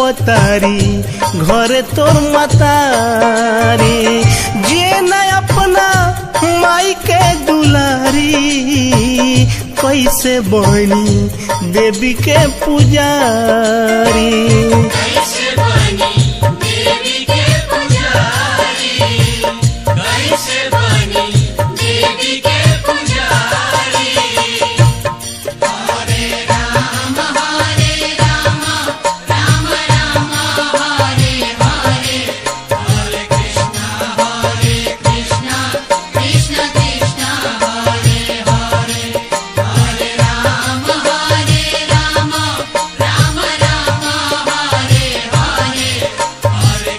कल्पतारी घरे तोर मतारी जे न अपना माई के दुलारी कैसे बनी देवी के पुजारी कैसे बनी देवी के पुजारी कैसे बनी देवी के पुजारी हरे राम राम राम हरे हरे हरे कृष्णा कृष्ण कृष्ण हरे हरे हरे राम राम राम हरे हरे हरे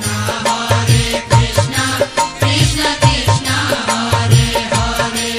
कृष्णा कृष्ण कृष्ण हरे हरे।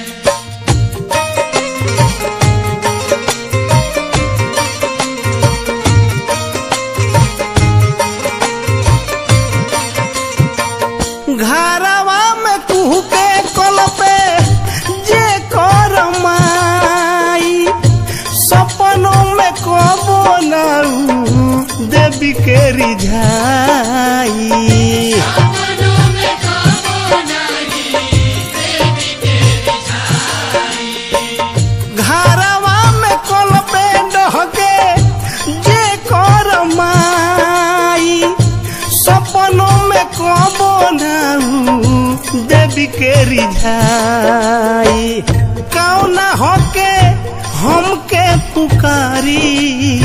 घरवा में कुहू के कल पे जे कर माई सपनों में कबो नाऊ देवी के रिझाई सपनों में कबो नहीं देवी के रिझाई घरवा में कल पे डहके जे कर माई सपनों में कबो नाऊ देवी के रिझाई कौना होके हमके पुकारी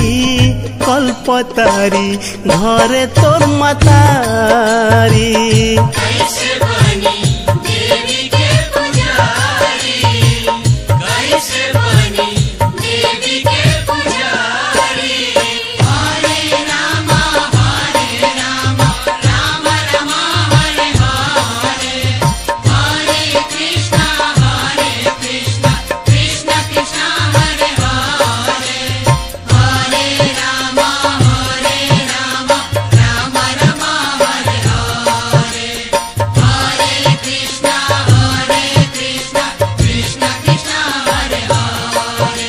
कल्पतारी घरे तोर मतारी कैसे बनी देवी के पुजारी कैसे बनी देवी के पुजारी हरे राम राम राम हरे हरे हरे कृष्ण कृष्ण कृष्ण हरे हरे हरे राम राम राम हरे हरे हरे कृष्ण कृष्ण कृष्ण हरे हरे।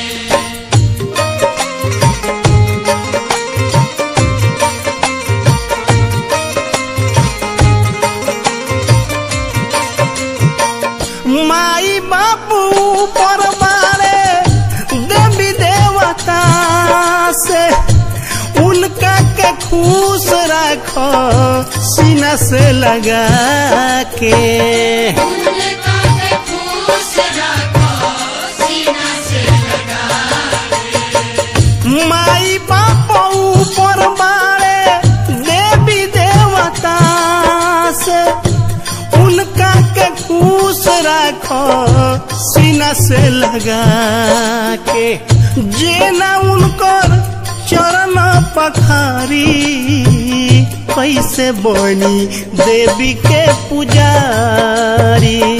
माई बापू पर बारे देवी देवता से उनका के खुश रखो सीना से लगा के उनका के खुश रखो सीना से लगा के माई बापू पर बारे देवी देवता से उनका के खुश रखो सीना से लगा के जे ना उनकर चरण पखारी कैसे बनी देवी के पुजारी